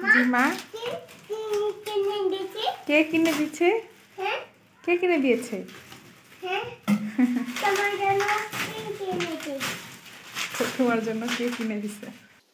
জি মা। কে কিনে দিচ্ছে? কে কিনে দিয়েছে? তোমার জন্য কে কিনে দিছে?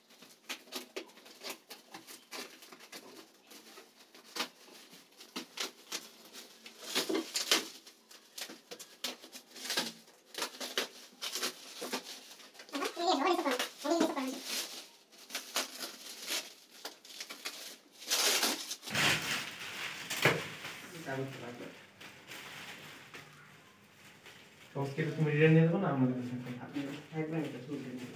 তুমি রিটার্ন নিয়ে যাবো না আমাদের একদম এটা তুলতে নিয়ে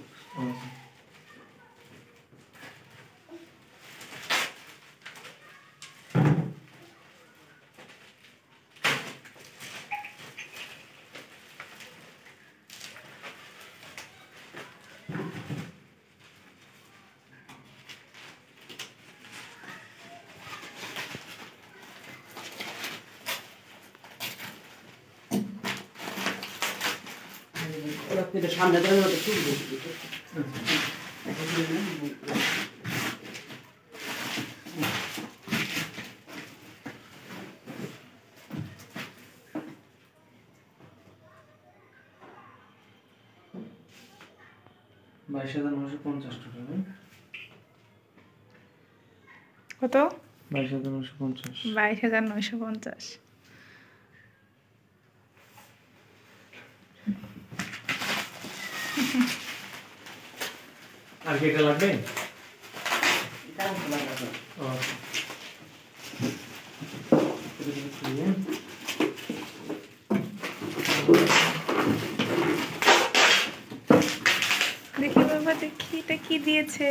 সামনে কত? 22,950। 22,950। আর কি এটা লাগবে? দেখি বাবা, দেখি এটা কি দিয়েছে।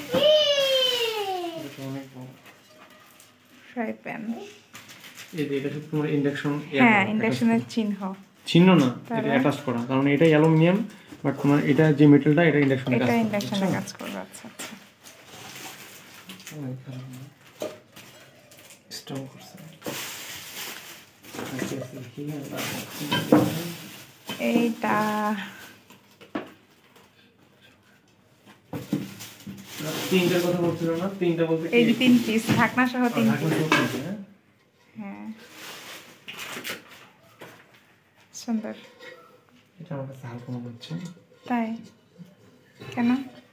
Fry pan. এটা শুধু তোমার ইন্ডাকশন। হ্যাঁ, ইন্ডাকশনের চিহ্ন না, এটা অ্যাটাচ করা, কারণ এটা অ্যালুমিনিয়াম, বাট তোমার এটা যে মেটালটা এটা ইন্ডাকশনে কাজ এটা করে। ইন্ডাকশনে কাজ করবে। আচ্ছা আচ্ছা। স্ট্রং করছে। এইটা তিনটার কথা বলছিল না? তিনটা বলতে এই যে 3 পিস ঢাকনা সহ 3 পিস। হ্যাঁ, সুন্দর। এটা আমার কাছে হালকা মনে হচ্ছে। তাই কেন?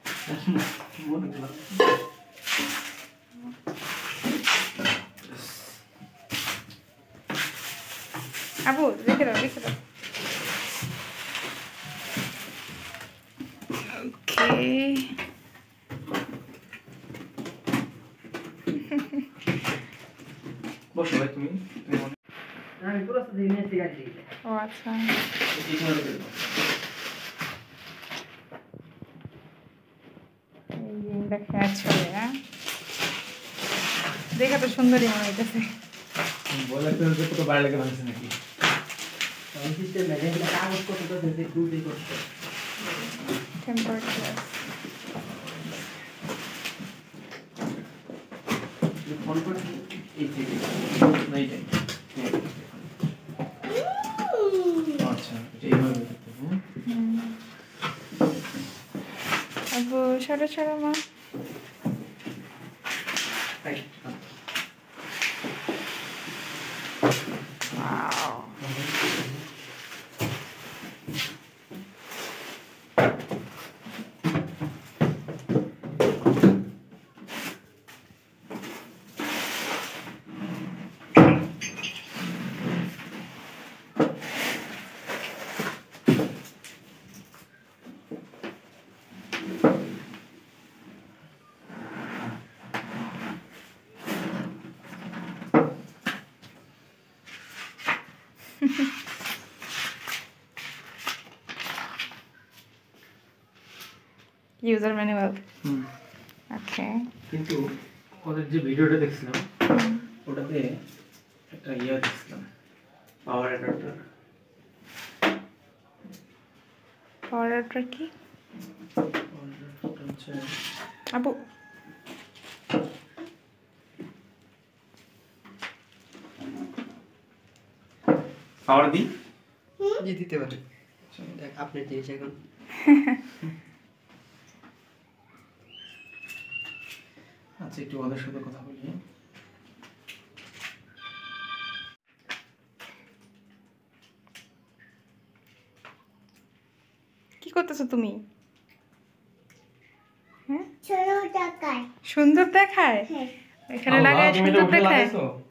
আবু রেখে দাও, রেখে দাও। ওকে। বসো ভাই তুমি। আমি পুরো সাথে নিয়ে এসে গেছি। ও আচ্ছা। এই দেখে ছবি। হ্যাঁ, দেখে তো সুন্দরই মনে হইতেছে। বলে তো বাইরে লেগে ভাঙছে নাকি? সিস্টেম ম্যানেজমেন্ট কাগজ কত তো দিতে দুই করতে। Temper glass. ফোন করে এই থেকে নাই যাই। আচ্ছা, এইভাবে করতে হবে। আবু সরো সরো মা। ওয়াও। User manual. ওকে। কিন্তু ওদের যে ভিডিওটা দেখছিলাম ওটাতে একটা ইয়া দেখছিলাম, পাওয়ার অ্যাডাপ্টার। পাওয়ার অ্যাডাপ্টার কি আবু? পাওয়ার দি জি দিতে পারে। দেখ আপনি জিনিস এখন আচ্ছা একটু ওদের সাথে কথা বলি। কি করতেছো তুমি? হ্যাঁ, ছোট টাকায় সুন্দর দেখায়? হ্যাঁ এখানে লাগায় তুমি এটা সুন্দর উঠে দেখায়? লাগাইছো?